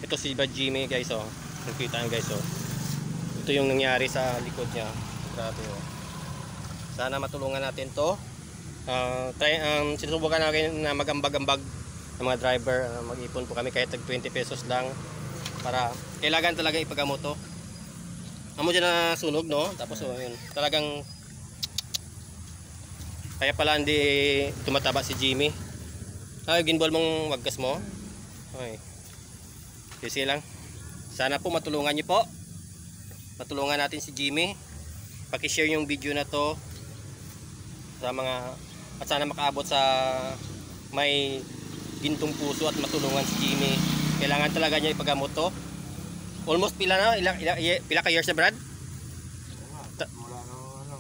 Ito si Bad Jimmy guys, oh. Nakita nyo guys, oh. Ito yung nangyari sa likod niya. Grabe, oh. Sana matulungan natin to. Sinusubukan natin na magambag-ambag ng mga driver. Mag-ipon po kami kahit tag 20 pesos lang. Para kailangan talaga ipagamot to. Amo dyan na sunog, no? Tapos yun, talagang kaya pala hindi tumataba si Jimmy. Ay, ginbol mong waggas mo. Okay. Kasi lang. Sana po matulungan niyo po. Matulungan natin si Jimmy. Paki-share yung video na to sa mga, at sana makaabot sa may gintong puso at matulungan si Jimmy. Kailangan talaga niya ipagamot to. Almost pila na? Pila ka years na, Brad? Mula no,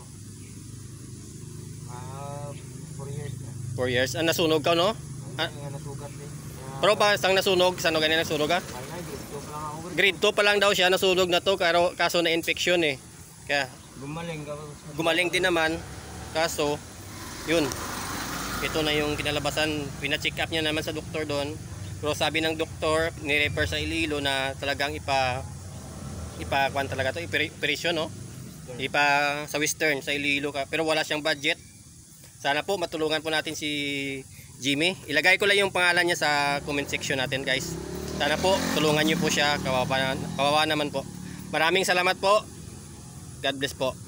4 years na. 4 years. Nasunog ka, no? Nasugat din. Pero pa sang nasunog, saan ganyan nasunog ka? Grade 2 pa lang daw siya nasunog na to, kaso na infection eh. Kaya gumaling din naman. Kaso yun. Ito na yung kinalabasan. Pina-check up niya naman sa doktor doon. Pero sabi ng doktor, ni-refer sa Iloilo na talagang kwan talaga to, operasyon, no? Sa Western, sa Iloilo ka. Pero wala siyang budget. Sana po matulungan po natin si Jimmy. Ilagay ko lang yung pangalan niya sa comment section natin, guys. Sana po tulungan niyo po siya. Kawawa naman po. Maraming salamat po. God bless po.